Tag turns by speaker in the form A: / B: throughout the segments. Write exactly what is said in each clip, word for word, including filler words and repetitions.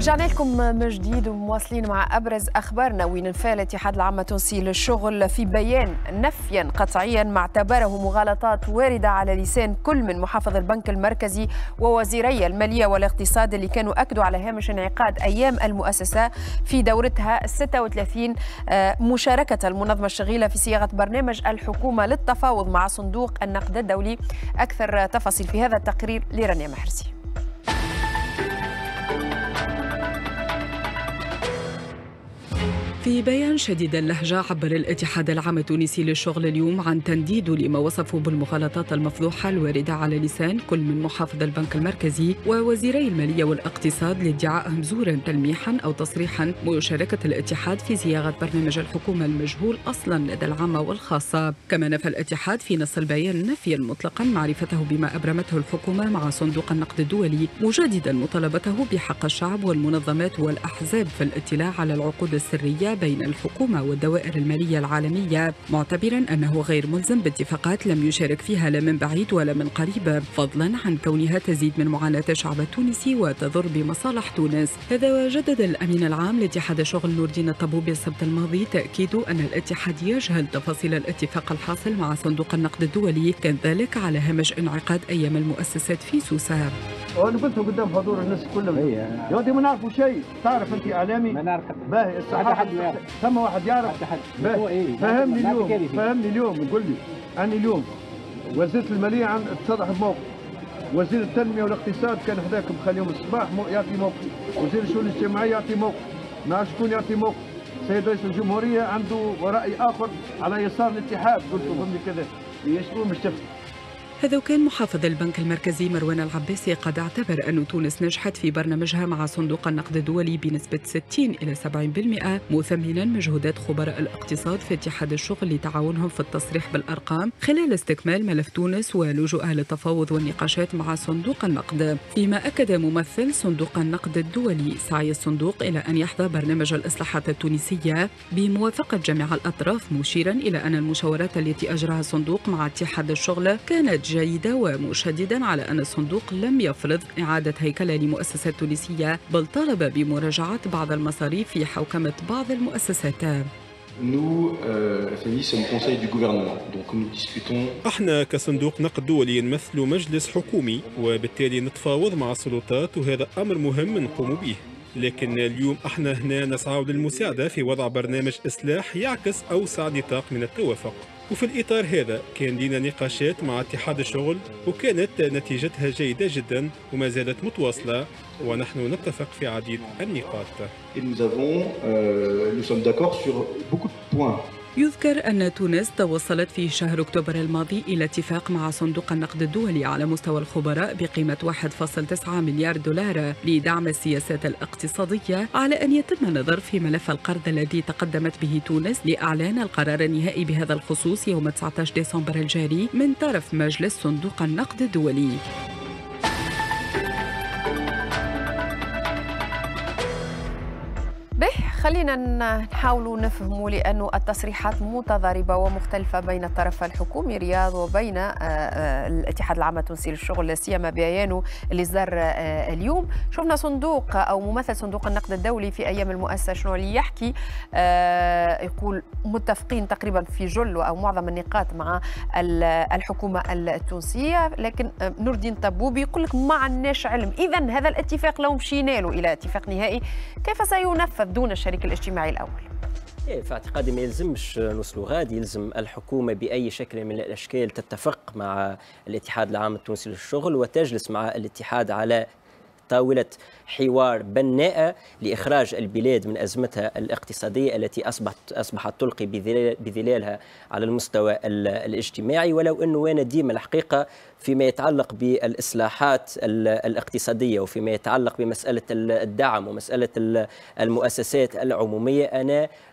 A: رجعنا لكم من جديد ومواصلين مع أبرز أخبارنا. وين انفى الاتحاد العام التونسي للشغل في بيان نفيا قطعيا ما اعتبره مغالطات واردة على لسان كل من محافظ البنك المركزي ووزيري المالية والاقتصاد اللي كانوا أكدوا على هامش انعقاد أيام المؤسسة في دورتها ستة وثلاثين مشاركة المنظمة الشغيلة في صياغة برنامج الحكومة للتفاوض مع صندوق النقد الدولي. أكثر تفاصيل في هذا التقرير لرانيا محرزي.
B: في بيان شديد اللهجة عبر الاتحاد العام التونسي للشغل اليوم عن تنديده لما وصفوا بالمغالطات المفضوحة الواردة على لسان كل من محافظ البنك المركزي ووزيري المالية والاقتصاد لادعائهم زورا تلميحا أو تصريحا مشاركة الاتحاد في صياغة برنامج الحكومة المجهول أصلا لدى العامة والخاصة. كما نفى الاتحاد في نص البيان نفيا مطلقا معرفته بما أبرمته الحكومة مع صندوق النقد الدولي، مجددا مطالبته بحق الشعب والمنظمات والأحزاب في الاطلاع على العقود السرية بين الحكومة والدوائر المالية العالمية، معتبرا أنه غير ملزم باتفاقات لم يشارك فيها لا من بعيد ولا من قريب، فضلا عن كونها تزيد من معاناة الشعب التونسي وتضر بمصالح تونس. هذا وجدد الأمين العام لاتحاد الشغل نور الدين الطبوبي السبت الماضي تأكيد أن الاتحاد يجهل تفاصيل الاتفاق الحاصل مع صندوق النقد الدولي، كان ذلك على هامش انعقاد أيام المؤسسات في سوسة.
C: وانا قلت قدام حضور الناس كلهم يا ودي ما نعرفوا شيء. تعرف انت اعلامي؟
D: ما نعرف حد.
C: باهي الصحافه ثم واحد يعرف حد. فهمني اليوم فهمني اليوم يقول لي اني اليوم وزيره الماليه عن اتضح بموقف، وزير التنميه والاقتصاد كان حداكم خليهم الصباح يعطي موقف، وزير الشؤون الاجتماعيه يعطي موقف، ما عرفش شكون يعطي موقف. السيد رئيس الجمهوريه عنده راي اخر على يسار الاتحاد. قلت له فهمني كذا يشكون مش تفهم.
B: هذا وكان محافظ البنك المركزي مروان العباسي قد اعتبر أن تونس نجحت في برنامجها مع صندوق النقد الدولي بنسبة ستين إلى سبعين بالمئة، مثمنا مجهودات خبراء الاقتصاد في اتحاد الشغل لتعاونهم في التصريح بالأرقام خلال استكمال ملف تونس ولجوءها للتفاوض والنقاشات مع صندوق النقد. فيما أكد ممثل صندوق النقد الدولي سعي الصندوق إلى أن يحظى برنامج الإصلاحات التونسية بموافقة جميع الأطراف، مشيرا إلى أن المشاورات التي أجراها الصندوق مع اتحاد الشغل كانت جيدة، ومشددا على أن الصندوق لم يفرض إعادة هيكلة لمؤسسات تونسية، بل طالب بمراجعة بعض المصاريف في حوكمة بعض المؤسسات.
E: احنا كصندوق نقد دولي نمثل مجلس حكومي، وبالتالي نتفاوض مع السلطات، وهذا أمر مهم نقوم به. لكن اليوم احنا هنا نسعى للمساعدة في وضع برنامج إصلاح يعكس أوسع نطاق من التوافق. وفي الإطار هذا كان لنا نقاشات مع اتحاد الشغل، وكانت نتيجتها جيدة جدا وما زالت متواصلة، ونحن نتفق في عديد النقاط.
B: يذكر أن تونس توصلت في شهر أكتوبر الماضي إلى اتفاق مع صندوق النقد الدولي على مستوى الخبراء بقيمة واحد فاصلة تسعة مليار دولار لدعم السياسات الاقتصادية، على أن يتم النظر في ملف القرض الذي تقدمت به تونس لإعلان القرار النهائي بهذا الخصوص يوم تسعة عشر ديسمبر الجاري من طرف مجلس صندوق النقد الدولي.
A: به خلينا نحاول نفهموا، لأنه التصريحات متضاربة ومختلفة بين الطرف الحكومي رياض وبين الاتحاد العام التونسي للشغل، لا سيما بيانه اللي صدر اليوم. شفنا صندوق أو ممثل صندوق النقد الدولي في أيام المؤسسة شنو اللي يحكي، يقول متفقين تقريبا في جل أو معظم النقاط مع الحكومة التونسية، لكن نور الدين الطبوبي يقول لك ما عندناش علم. إذن هذا الاتفاق لو مشينا له إلى اتفاق نهائي كيف سينفذ دون الشريك الاجتماعي الأول؟
F: إيه، في اعتقادي ما يلزمش نوصلوا غادي، يلزم الحكومة بأي شكل من الأشكال تتفق مع الاتحاد العام التونسي للشغل وتجلس مع الاتحاد على طاولة حوار بناءة لإخراج البلاد من أزمتها الاقتصادية التي أصبحت أصبحت تلقي بظلالها على المستوى الاجتماعي. ولو أنه أنا ديما الحقيقة فيما يتعلق بالإصلاحات الاقتصادية وفيما يتعلق بمسألة الدعم ومسألة المؤسسات العمومية، أنا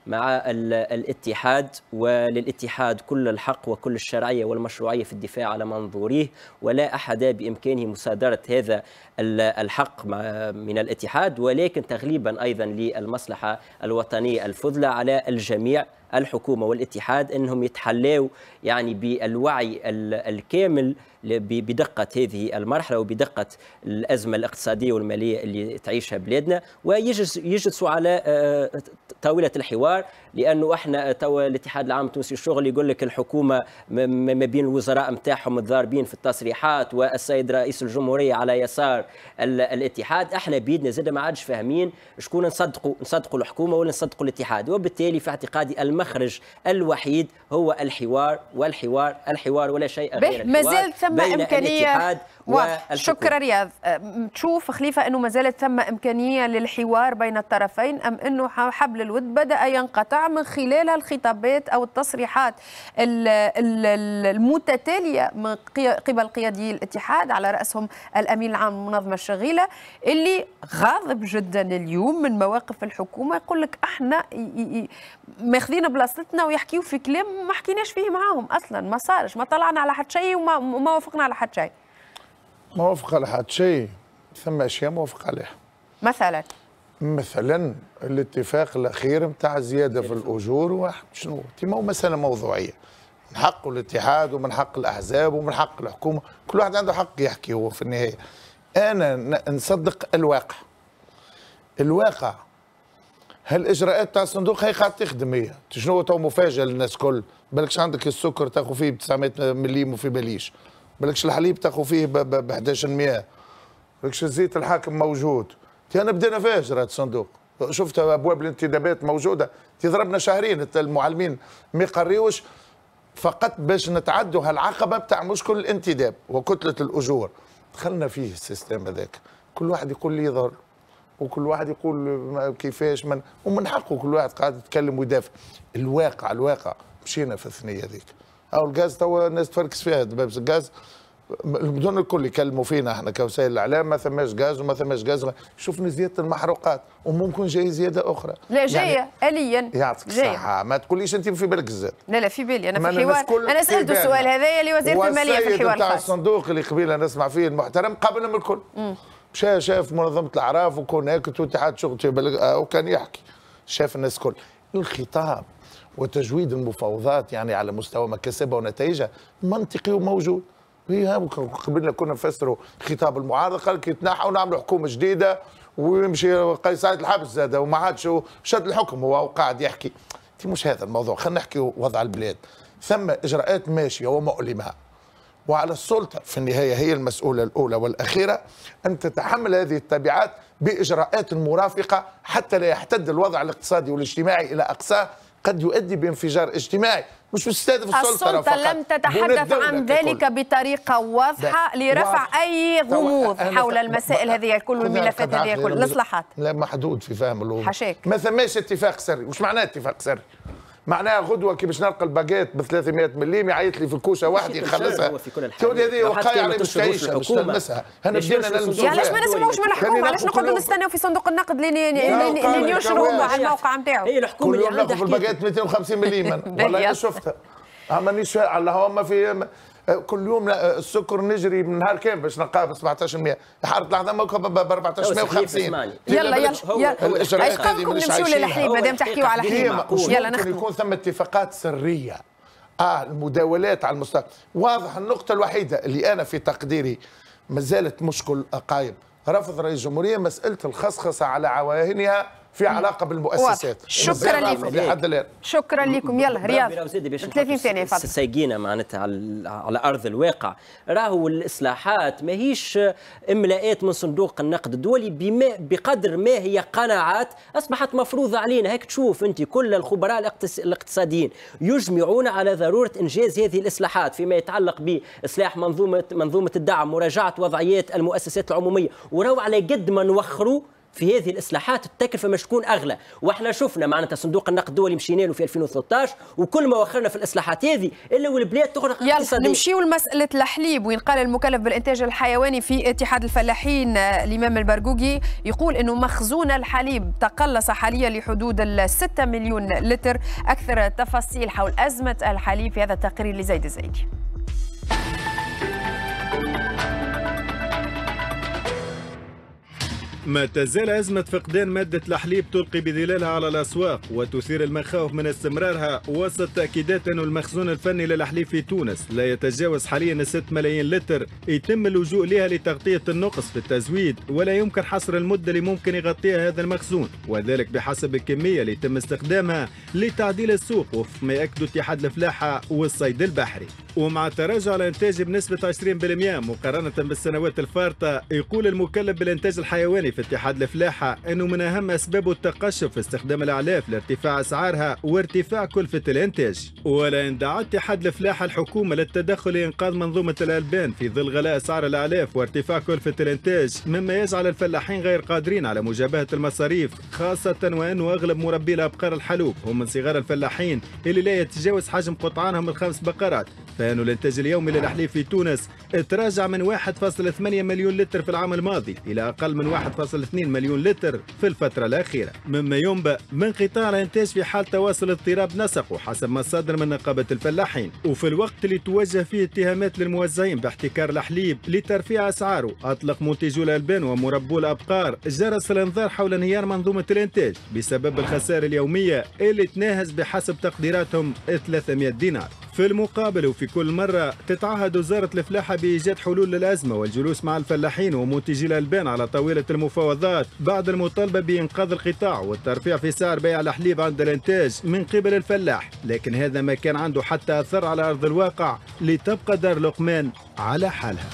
F: مع الاتحاد، وللاتحاد كل الحق وكل الشرعية والمشروعية في الدفاع على منظوريه، ولا أحد بإمكانه مصادرة هذا الحق من الاتحاد، ولكن تغليبا أيضا للمصلحة الوطنية الفضلى على الجميع، الحكومة والاتحاد، أنهم يتحلوا يعني بالوعي الكامل بدقة هذه المرحلة وبدقة الأزمة الاقتصادية والمالية اللي تعيشها بلادنا، ويجلسوا على طاولة الحوار. لأنه احنا توا الاتحاد العام التونسي للشغل يقول لك الحكومة ما بين الوزراء نتاعهم متضاربين في التصريحات، والسيد رئيس الجمهورية على يسار الاتحاد. احنا بيدنا زاد ما عادش فاهمين شكون نصدقوا، نصدقوا الحكومة ولا نصدقوا الاتحاد. وبالتالي في اعتقادي المخرج الوحيد هو الحوار، والحوار الحوار ولا شيء غير الحوار.
A: ما زال ثم
F: بين
A: إمكانية
F: الاتحاد والحكومة.
A: شكرا رياض. تشوف خليفة أنه ما زالت ثم إمكانية للحوار بين الطرفين، أم أنه حبل الود بدأ ينقطع من خلال الخطابات أو التصريحات المتتالية من قبل قيادي الاتحاد على رأسهم الأمين العام المنظمة الشغيلة، اللي غاضب جدا اليوم من مواقف الحكومة، يقول لك احنا ماخذين بلاصتنا ويحكيوا في كلام ما حكيناش فيه معاهم أصلا، ما صارش، ما طلعنا على حد شيء وما ما وافقنا على حد شيء.
D: ما وافق على حد شيء، ثم اشياء موافق عليها.
A: مثلا
D: مثلا الاتفاق الاخير نتاع الزياده في الاجور، واحد شنو؟ ما هو مساله موضوعيه، من حق الاتحاد ومن حق الاحزاب ومن حق الحكومه، كل واحد عنده حق يحكي هو في النهايه. انا نصدق الواقع. الواقع هالاجراءات تاع الصندوق هي قاعده تخدم، هي شنو تو مفاجاه للناس الكل، بالكش عندك السكر تاخذ فيه ب تسعمائة مليم وفي باليش، بالكش الحليب تاخذ فيه ب أحد عشر مئة، بالكش الزيت الحاكم موجود. انا بدينا فيها اجراءات الصندوق، شفت ابواب الانتدابات موجوده، تضربنا شهرين المعلمين ما يقريوش، فقط باش نتعدوا هالعقبه بتاع مشكل الانتداب وكتله الاجور. دخلنا فيه السيستم هذاك، كل واحد يقول لي يظهر وكل واحد يقول كيفاش، من ومن حقه كل واحد قاعد يتكلم ويدافع. الواقع الواقع مشينا في الثنيه هذيك. او الغاز توا الناس تفركس فيها، بس الغاز المدن الكل يكلموا فينا احنا كوسائل الاعلام، ما ثماش غاز وما ثماش غاز. شوفنا زياده المحروقات وممكن جاي زياده اخرى.
A: لا جايه يعني اليا
D: يعطيك الصحه، ما تقوليش انت في بالك الزاد.
A: لا لا في بالي انا في حوار، انا سالت السؤال هذايا لوزيره الماليه في الحوار
D: الخاص. الصندوق اللي قبيله نسمع فيه المحترم قابلهم الكل. مشى شاف منظمه الاعراف وكون هيك واتحاد شغل وكان يحكي، شاف الناس الكل. الخطاب وتجويد المفاوضات يعني على مستوى مكاسبها ونتائجها منطقي وموجود. هي قبلنا كنا نفسروا خطاب المعارضه، قال لك يتنحوا ونعملوا حكومه جديده ويمشي قيس سعيد الحبس زاد وما عادش شد الحكم هو وقاعد يحكي. مش هذا الموضوع، خلينا نحكي وضع البلاد. ثم اجراءات ماشيه ومؤلمه، وعلى السلطه في النهايه هي المسؤوله الاولى والاخيره ان تتحمل هذه التبعات باجراءات مرافقه حتى لا يحتد الوضع الاقتصادي والاجتماعي الى اقصاه قد يؤدي بانفجار اجتماعي. مش مستهدف السلطه
A: السلطه لم تتحدث عن ذلك بطريقه واضحه لرفع اي غموض حول المسائل هذه الكل والملفات هذه الكل. الاصلاحات
D: لا محدود في فهم الامور،
A: حشاك
D: ما ثماش اتفاق سري. وش معناه اتفاق سري؟ معناها غدوه كي باش نلقى الباكيت ب ثلاثمائة مليم يعيط لي في الكوشه واحد يخلصها. تولي هذه وقايه على مش تعيشها مش تلمسها. انا بدينا نلمسوها.
A: علاش ما نسمعوش من الحكومه؟ علاش نقعدوا نستناو في صندوق النقد اللي ينشروا على الموقع نتاعو؟
F: هي الحكومه
D: اللي عندها في الباكيت مئتين وخمسين مليم والله شفتها. مانيش الله ما في كل يوم السكر نجري من نهار كامل باش نلقاه ب سبعطاش بالمئة، حاره العظام ب أربعطاش مئة وخمسين.
A: يلا يلا يلا ايقافكم نمشيو للحليب مادام تحكيوا على حليب.
D: يلا نختم. يكون ثم اتفاقات سريه، اه المداولات على المستوى واضح. النقطه الوحيده اللي انا في تقديري ما زالت مشكل قايم، رفض رئيس الجمهوريه مساله الخصخصه على عواهنها في علاقه بالمؤسسات.
A: شكرا لكم
D: لحد الان.
A: شكرا لكم. يلا رياض ثلاثين ثانيه فقط.
F: سايقينا معناتها على على ارض الواقع. راهو الاصلاحات ماهيش املاءات من صندوق النقد الدولي، بما بقدر ما هي قناعات اصبحت مفروضه علينا. هيك تشوف انت كل الخبراء الاقتصاديين يجمعون على ضروره انجاز هذه الاصلاحات فيما يتعلق باصلاح منظومه منظومه الدعم، مراجعه وضعيات المؤسسات العموميه، وراهو على قد ما نوخروا في هذه الاصلاحات التكلفه مش تكون اغلى، واحنا شفنا معناتها صندوق النقد الدولي مشينا له في ألفين وثلاثة عشر، وكل ما وخرنا في الاصلاحات هذه الا والبلاد تغرق اقتصاديا.
A: يلا نمشيو لمساله الحليب، وين قال المكلف بالانتاج الحيواني في اتحاد الفلاحين الامام البرقوقي يقول انه مخزون الحليب تقلص حاليا لحدود ال ستة مليون لتر. اكثر تفاصيل حول ازمه الحليب في هذا التقرير لزيد الزايدي.
G: ما تزال أزمة فقدان مادة الحليب تلقي بظلالها على الأسواق وتثير المخاوف من استمرارها، وسط تأكيدات أن المخزون الفني للحليب في تونس لا يتجاوز حاليا ستة ملايين لتر، يتم اللجوء لها لتغطية النقص في التزويد، ولا يمكن حصر المدة اللي ممكن يغطيها هذا المخزون، وذلك بحسب الكمية اللي يتم استخدامها لتعديل السوق وفق ما يأكد اتحاد الفلاحة والصيد البحري. ومع تراجع الانتاج بنسبة عشرين بالمئة مقارنة بالسنوات الفارطة، يقول المكلف بالانتاج الحيواني في اتحاد الفلاحة انه من اهم اسبابه التقشف في استخدام الاعلاف لارتفاع اسعارها وارتفاع كلفة الانتاج. ولا دعا اتحاد الفلاحة الحكومة للتدخل لانقاذ منظومة الالبان في ظل غلاء اسعار الاعلاف وارتفاع كلفة الانتاج، مما يجعل الفلاحين غير قادرين على مجابهة المصاريف، خاصة وانه اغلب مربي الابقار الحلوب هم من صغار الفلاحين اللي لا يتجاوز حجم قطعانهم الخمس بقرات، فإنه الإنتاج اليومي للحليب في تونس تراجع من واحد فاصلة ثمانية مليون لتر في العام الماضي إلى أقل من واحد فاصلة اثنين مليون لتر في الفترة الأخيرة، مما ينبأ من قطاع الإنتاج في حال تواصل اضطراب نسقه حسب ما صدر من نقابة الفلاحين. وفي الوقت اللي توجه فيه اتهامات للموزعين باحتكار الحليب لترفيع أسعاره، أطلق منتجو الألبان ومربو الأبقار جرس الإنذار حول انهيار منظومة الإنتاج بسبب الخسائر اليومية اللي تناهز بحسب تقديراتهم ثلاثمئة دينار. في المقابل وفي كل مرة تتعهد وزارة الفلاحة بإيجاد حلول للأزمة والجلوس مع الفلاحين ومنتجي الألبان على طاولة المفاوضات بعد المطالبة بإنقاذ القطاع والترفيع في سعر بيع الحليب عند الإنتاج من قبل الفلاح، لكن هذا ما كان عنده حتى أثر على أرض الواقع لتبقى دار لقمان على حالها.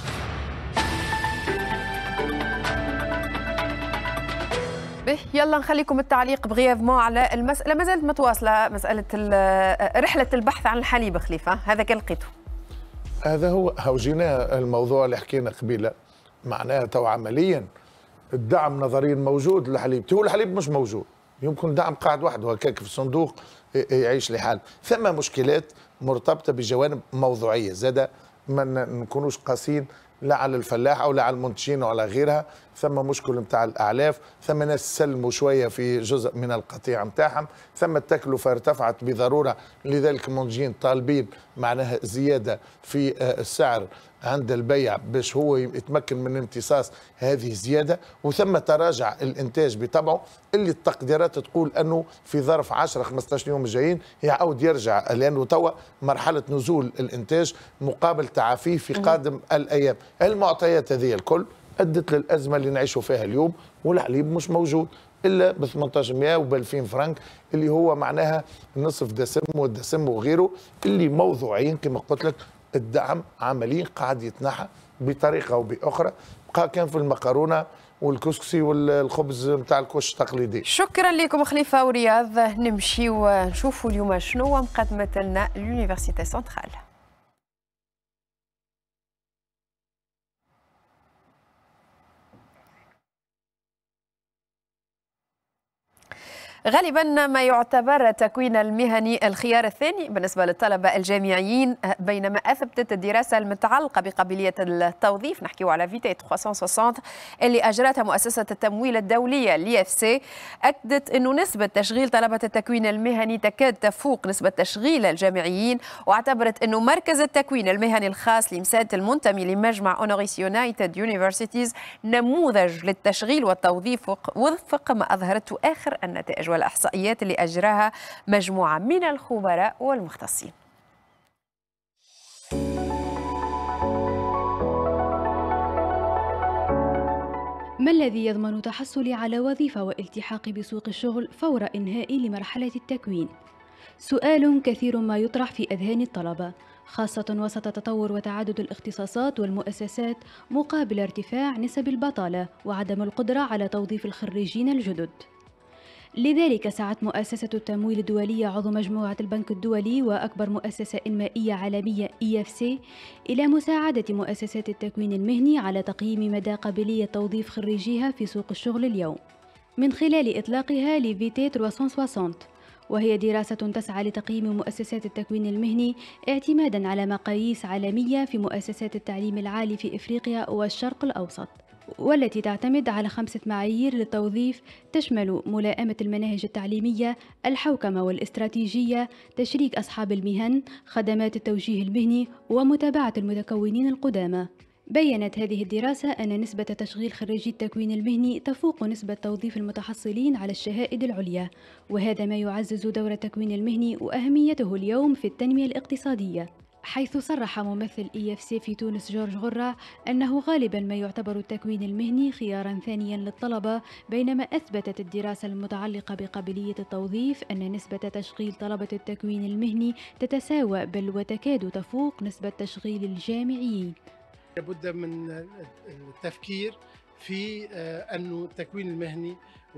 A: به يلا نخليكم التعليق بغيابمون على المسألة، ما زالت متواصلة مسألة رحلة البحث عن الحليب خليفة، هذا كان لقيته.
D: هذا هو هو جينا الموضوع اللي حكينا قبيله، معناها تو عمليا الدعم نظريا موجود للحليب، تقول الحليب مش موجود، يمكن دعم قاعد وحده هكاك في الصندوق يعيش لحال، ثم مشكلات مرتبطة بجوانب موضوعية زادة ما نكونوش قاسين لا على الفلاح او لا على المنتجين وعلى غيرها، ثم مشكل نتاع الاعلاف، ثم ناس سلموا شويه في جزء من القطيع نتاعهم، ثم التكلفه ارتفعت بضروره، لذلك المنتجين طالبين معناها زياده في السعر عند البيع باش هو يتمكن من امتصاص هذه الزياده، وثم تراجع الانتاج بطبعه اللي التقديرات تقول انه في ظرف عشرة خمسة عشر يوم الجايين يعود يرجع، لانه توا مرحله نزول الانتاج مقابل تعافيه في قادم الايام. المعطيات هذه الكل ادت للازمه اللي نعيشوا فيها اليوم، والحليب مش موجود الا ب ثمانية عشر مئة وب ألفين فرنك اللي هو معناها نصف دسم والدسم وغيره، اللي موضوعيا كما قلت لك الدعم عمليا قاعد يتنحى بطريقه او باخرى، بقى كان في المكرونه والكسكسي والخبز نتاع الكوش التقليدي.
A: شكرا لكم خليفه ورياض. نمشي ونشوفوا اليوم شنو مقدمت لنا لونيفرسيتي سنترال. غالبا ما يعتبر التكوين المهني الخيار الثاني بالنسبة للطلبة الجامعيين، بينما أثبتت الدراسة المتعلقة بقابلية التوظيف، نحكيو على فيتي ثلاثمئة وستين اللي أجرتها مؤسسة التمويل الدولية الإي إف سي، أكدت أنه نسبة تشغيل طلبة التكوين المهني تكاد تفوق نسبة تشغيل الجامعيين، واعتبرت أنه مركز التكوين المهني الخاص لمساد المنتمي لمجمع أونوريس يونايتد يونيفرسيتيز نموذج للتشغيل والتوظيف وفق ما أظهرته آخر النتائج والإحصائيات اللي أجراها مجموعة من الخبراء والمختصين.
H: ما الذي يضمن تحصلي على وظيفة والالتحاق بسوق الشغل فور إنهائي لمرحلة التكوين؟ سؤال كثير ما يطرح في أذهان الطلبة، خاصة وسط تطور وتعدد الاختصاصات والمؤسسات مقابل ارتفاع نسب البطالة وعدم القدرة على توظيف الخريجين الجدد. لذلك سعت مؤسسة التمويل الدولية عضو مجموعة البنك الدولي وأكبر مؤسسة إنمائية عالمية إي إف سي إلى مساعدة مؤسسات التكوين المهني على تقييم مدى قابلية توظيف خريجيها في سوق الشغل اليوم. من خلال إطلاقها لفيتي ثلاثمئة وستين، وهي دراسة تسعى لتقييم مؤسسات التكوين المهني اعتماداً على مقاييس عالمية في مؤسسات التعليم العالي في إفريقيا والشرق الأوسط، والتي تعتمد على خمسة معايير للتوظيف تشمل ملائمة المناهج التعليمية، الحوكمة والاستراتيجية، تشريك أصحاب المهن، خدمات التوجيه المهني، ومتابعة المتكونين القدامى. بيّنت هذه الدراسة أن نسبة تشغيل خريجي التكوين المهني تفوق نسبة توظيف المتحصلين على الشهائد العليا، وهذا ما يعزز دور التكوين المهني وأهميته اليوم في التنمية الاقتصادية. حيث صرح ممثل إي إف سي في تونس جورج غرة أنه غالبا ما يعتبر التكوين المهني خيارا ثانيا للطلبة، بينما أثبتت الدراسة المتعلقة بقابلية التوظيف أن نسبة تشغيل طلبة التكوين المهني تتساوى بل وتكاد تفوق نسبة تشغيل الجامعيين.
I: لابد من التفكير في أنه التكوين المهني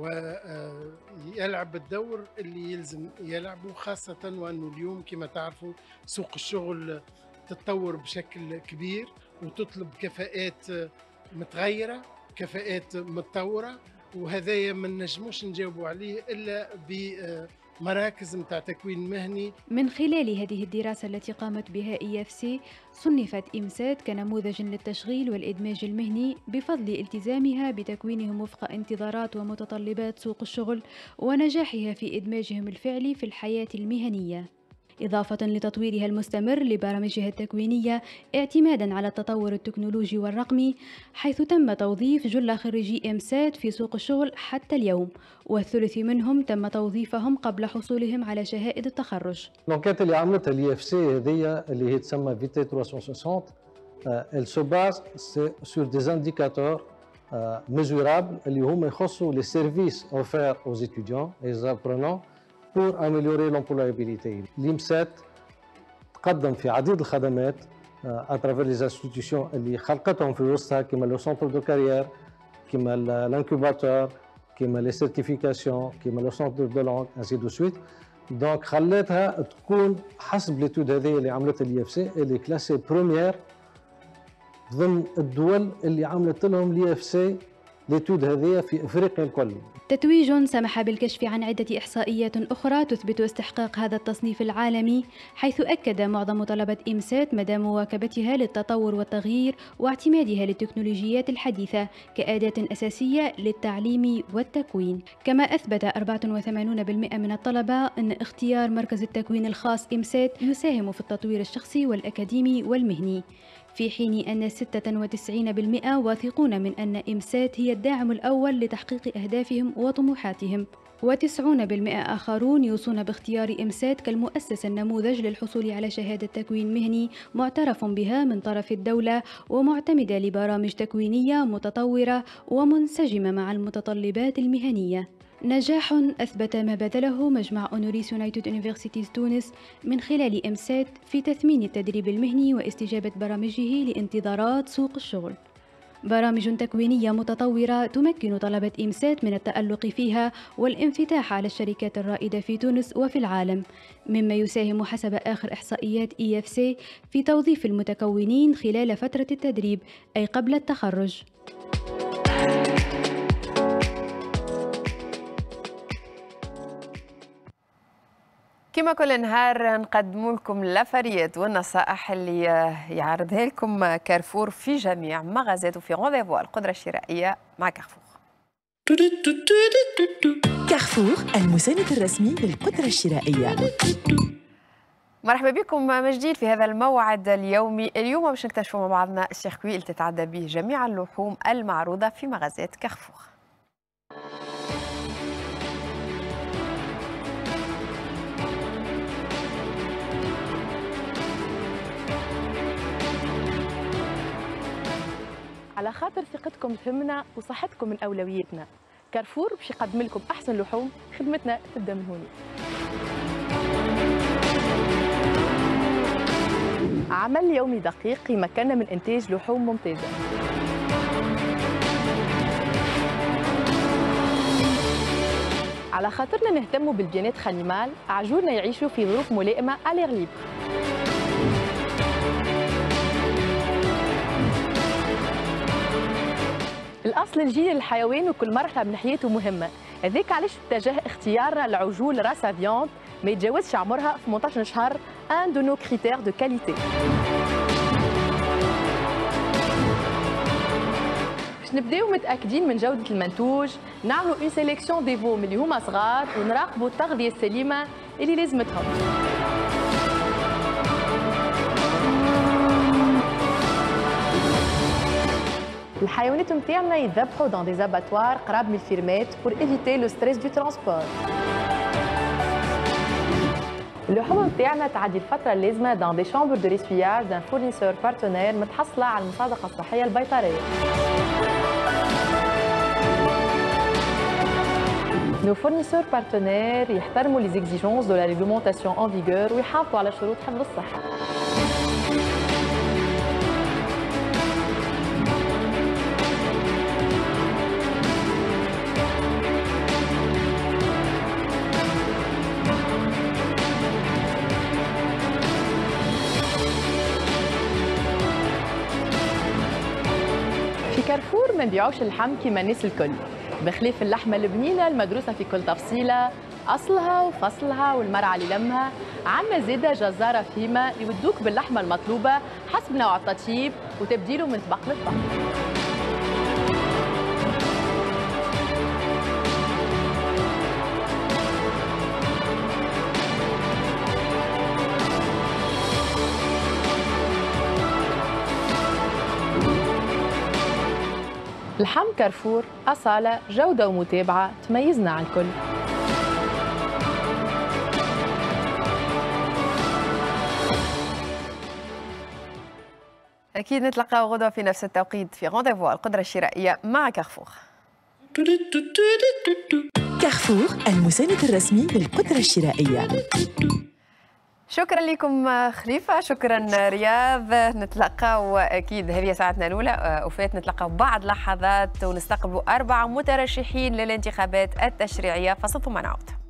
I: ويلعب الدور اللي يلزم يلعبه، خاصة وأنه اليوم كما تعرفوا سوق الشغل تتطور بشكل كبير وتطلب كفاءات متغيرة، كفاءات متطورة، وهذايا ما نجموش نجاوبوا عليه إلا بمراكز متاع تكوين مهني.
H: من خلال هذه الدراسة التي قامت بها إي إف سي صنفت إمسات كنموذج للتشغيل والإدماج المهني بفضل التزامها بتكوينهم وفق انتظارات ومتطلبات سوق الشغل ونجاحها في إدماجهم الفعلي في الحياة المهنية، إضافة لتطويرها المستمر لبرامجها التكوينية اعتمادا على التطور التكنولوجي والرقمي، حيث تم توظيف جل خريجي إمسات في سوق الشغل حتى اليوم، والثلث منهم تم توظيفهم قبل حصولهم على شهائد التخرج.
J: الانكيت اللي عملتها الإي إف سي هذه اللي هي تسمى فيتي ثلاثمئة وستين، elle se base sur des indicateurs mesurables اللي هما يخصوا les services offerts aux étudiants et aux apprenants pour améliorer l'employabilité. l'IMSAT تقدم في عديد الخدمات à travers les institutions اللي خلقتهم في وسطها كما لو سنتر دو كارير، كما الانكوباتور، كما لي سيرتيفيكاسيون، كما لو سنتر دو لونغ انسي دو سويت. دونك خلاتها تكون حسب ليتود هذه اللي عملتها الإي إف سي اللي كلاسي بروميير ضمن الدول اللي عملت لهم الإي إف سي ليتود هذه في افريقيا الكل.
H: تتويج سمح بالكشف عن عدة إحصائيات أخرى تثبت استحقاق هذا التصنيف العالمي، حيث أكد معظم طلبة إمسات مدى مواكبتها للتطور والتغيير واعتمادها للتكنولوجيات الحديثة كأداة أساسية للتعليم والتكوين. كما أثبت أربعة وثمانين بالمئة من الطلبة أن اختيار مركز التكوين الخاص إمسات يساهم في التطوير الشخصي والأكاديمي والمهني، في حين أن ستة وتسعين بالمئة واثقون من أن إمسات هي الداعم الأول لتحقيق أهدافهم وطموحاتهم، وتسعون بالمئة آخرون يوصون باختيار إمسات كالمؤسسة النموذج للحصول على شهادة تكوين مهني معترف بها من طرف الدولة ومعتمدة لبرامج تكوينية متطورة ومنسجمة مع المتطلبات المهنية. نجاح أثبت ما بذله مجمع أونوريس يونايتد يونيفرسيتيز تونس من خلال إمسات في تثمين التدريب المهني واستجابة برامجه لانتظارات سوق الشغل. برامج تكوينية متطورة تمكن طلبة إمسات من التألق فيها والانفتاح على الشركات الرائدة في تونس وفي العالم، مما يساهم حسب آخر إحصائيات إي إف سي في توظيف المتكونين خلال فترة التدريب أي قبل التخرج.
A: كما كل نهار نقدم لكم الافريات والنصائح اللي يعرضها لكم كارفور في جميع مغازاته في رونديفو القدرة الشرائية مع كارفور.
K: كارفور المساند الرسمي للقدرة الشرائية.
A: مرحبا بكم من جديد في هذا الموعد اليومي. اليوم باش نكتشفوا مع بعضنا السيركوي اللي تتعدى به جميع اللحوم المعروضة في مغازات كارفور.
L: على خاطر ثقتكم تهمنا وصحتكم من أولويتنا، كارفور باش يقدم لكم أحسن لحوم. خدمتنا تبدأ من هنا. عمل يومي دقيق يمكننا من إنتاج لحوم ممتازة. على خاطرنا نهتموا بالبيانات خانيمال، عجولنا يعيشوا في ظروف ملائمة على غليب. الأصل الجيني للحيوان وكل مرحلة من حياته مهمة، هذاك علاش اتجه اختيارنا لعجول راسا فياند ما يتجاوزش عمرها ثمانية عشر شهر ان دو نو كريتير دو كاليتي. باش نبداو متاكدين من جوده المنتوج نعملوا اون سيليكسيون دي فوم اللي هما صغار ونراقبوا التغذيه السليمه اللي لازمتهم. الحيوانات نتاعنا يذبحوا dans des abattoirs قراب من الفيرمات pour éviter le stress du transport. اللحوم نتاعنا تعدي الفترة اللازمة dans des chambres de ressuyage d'un fournisseur partenaire متحصلة على المصادقة الصحية البيطرية. Nos fournisseurs partenaires يحترموا les exigences de la réglementation en vigueur ويحافظوا على شروط حفظ الصحة. في كارفور ما نبيعوش اللحم كيما الناس الكل، بخلاف اللحمه البنينه المدروسه في كل تفصيله، اصلها وفصلها والمرعى اللي لمها، عندنا زاده جزاره فيما يودوك باللحمه المطلوبه حسب نوع التطيب وتبديله من طبق لطبق. لحم كارفور أصالة جودة ومتابعة تميزنا عن الكل.
A: أكيد نتلقى غدوة في نفس التوقيت في رونديفو القدرة الشرائية مع كارفور.
K: كارفور المساند الرسمي للقدرة الشرائية.
A: شكرا لكم خليفة، شكرا رياض. نتلقى أكيد هذه ساعتنا الأولى وفات نتلقى بعض لحظات ونستقبل أربعة مترشحين للانتخابات التشريعية. فصلتم ونعود.